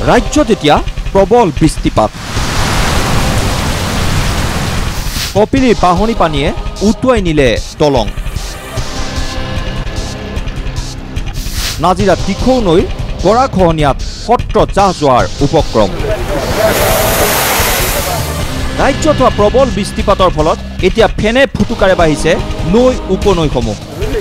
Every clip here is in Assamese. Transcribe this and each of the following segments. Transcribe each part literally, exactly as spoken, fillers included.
ৰাজ্যত এতিয়া প্ৰবল বৃষ্টিপাত। কপিলীৰ বাঢ়নী পানীয়ে উটুৱাই নিলে দলং। নাজিৰাত দিখৌ নৈৰ গৰাখহনীয়াত সত্ৰ জাহ যোৱাৰ উপক্ৰম। ৰাজ্যত হোৱা প্ৰবল বৃষ্টিপাতৰ ফলত এতিয়া ফেনে ফুটুকাৰে বাঢ়িছে নৈ উপনৈসমূহ।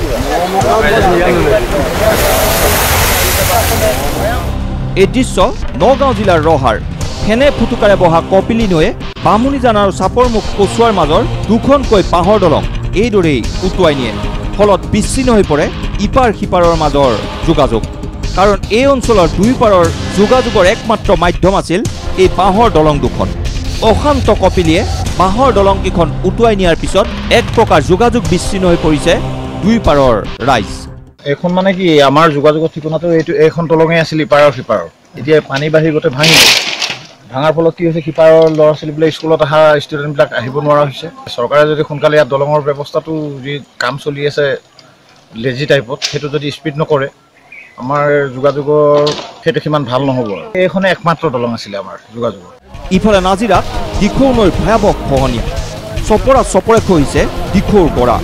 এই দৃশ্য নগাঁও জিলাৰ ৰহাৰ। ফেনে ফুটুকাৰে বহা কপিলী নৈয়ে বামুণীজান আৰু চাপৰমুখ কচুৱাৰ মাজৰ দুখনকৈ বাঁহৰ দলং এইদৰেই উটুৱাই নিয়ে। ফলত বিচ্ছিন্ন হৈ পৰে ইপাৰ সিপাৰৰ মাজৰ যোগাযোগ। কাৰণ এই অঞ্চলৰ দুয়োপাৰৰ যোগাযোগৰ একমাত্ৰ মাধ্যম আছিল এই বাঁহৰ দলং দুখন। অশান্ত কপিলীয়ে বাঁহৰ দলংকেইখন উটুৱাই নিয়াৰ পিছত এক প্ৰকাৰ যোগাযোগ বিচ্ছিন্ন হৈ পৰিছে দুয়োপাৰৰ ৰাইজ। এখন মানে কি আমাৰ যোগাযোগৰ ঠিকনাটো এইটো এইখন দলঙে আছিল ইপাৰৰ সিপাৰৰ। এতিয়া পানী বাঢ়ি গোটেই ভাঙি গ'ল। ভাঙাৰ ফলত কি হৈছে সিপাৰৰ ল'ৰা ছোৱালীবিলাক স্কুলত অহা ষ্টুডেণ্টবিলাক আহিব নোৱাৰা হৈছে। চৰকাৰে যদি সোনকালে ইয়াত দলঙৰ ব্যৱস্থাটো যি কাম চলি আছে লেজি টাইপত সেইটো যদি স্পীড নকৰে আমাৰ যোগাযোগৰ সেইটো সিমান ভাল নহ'ব। এইখনে একমাত্ৰ দলং আছিলে আমাৰ যোগাযোগৰ। ইফালে নাজিৰাত দিখৌ নৈৰ ভয়াৱহ খহনীয়া। চপৰা চপৰে খহিছে দিখৌৰ গৰা।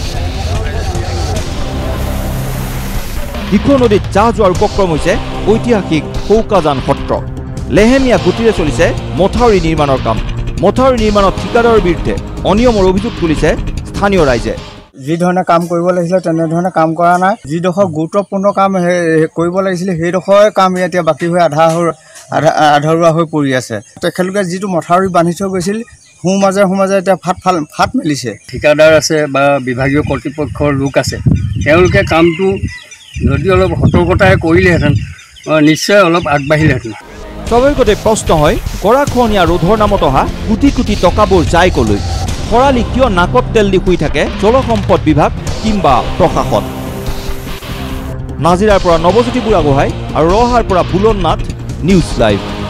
দিখৌ নদীত জাহ যোৱাৰ উপক্ৰম হৈছে ঐতিহাসিক চৌকাজান সত্ৰ। লেহেমীয়া গতিৰে চলিছে মথাউৰি নিৰ্মাণৰ কাম। মথাউৰি নিৰ্মাণত ঠিকাদাৰৰ বিৰুদ্ধে অনিয়মৰ অভিযোগ তুলিছে স্থানীয় ৰাইজে। যি ধৰণে কাম কৰিব লাগিছিলে তেনেধৰণে কাম কৰা নাই। যিডোখৰ গুৰুত্বপূৰ্ণ কাম কৰিব লাগিছিলে সেইডোখৰ কাম এতিয়া বাকী হৈ আধা আধা আধৰুৱা হৈ পৰি আছে। তেখেতলোকে যিটো মথাউৰি বান্ধি থৈ গৈছিল সোঁ মাজে সোঁ মাজে এতিয়া ফাট ফাল ফাট মেলিছে। ঠিকাদাৰ আছে বা বিভাগীয় কৰ্তৃপক্ষৰ লোক আছে, তেওঁলোকে কামটো যদি অলপ সতৰ্কতাৰে কৰিলেহেঁতেন নিশ্চয় অলপ আগবাঢ়িলেহেঁতেন। স্বাভাৱিকতে প্ৰশ্ন হয় গৰাখহনীয়া ৰোধৰ নামত অহা কোটি কোটি টকাবোৰ যায় কলৈ? খৰালি কিয় নাকত তেল দি শুই থাকে জলসম্পদ বিভাগ কিংবা প্ৰশাসন? নাজিৰাৰ পৰা নৱজ্যোতি বুঢ়াগোহাঁই আৰু ৰহাৰ পৰা বুলন নাথ, নিউজ লাইভ।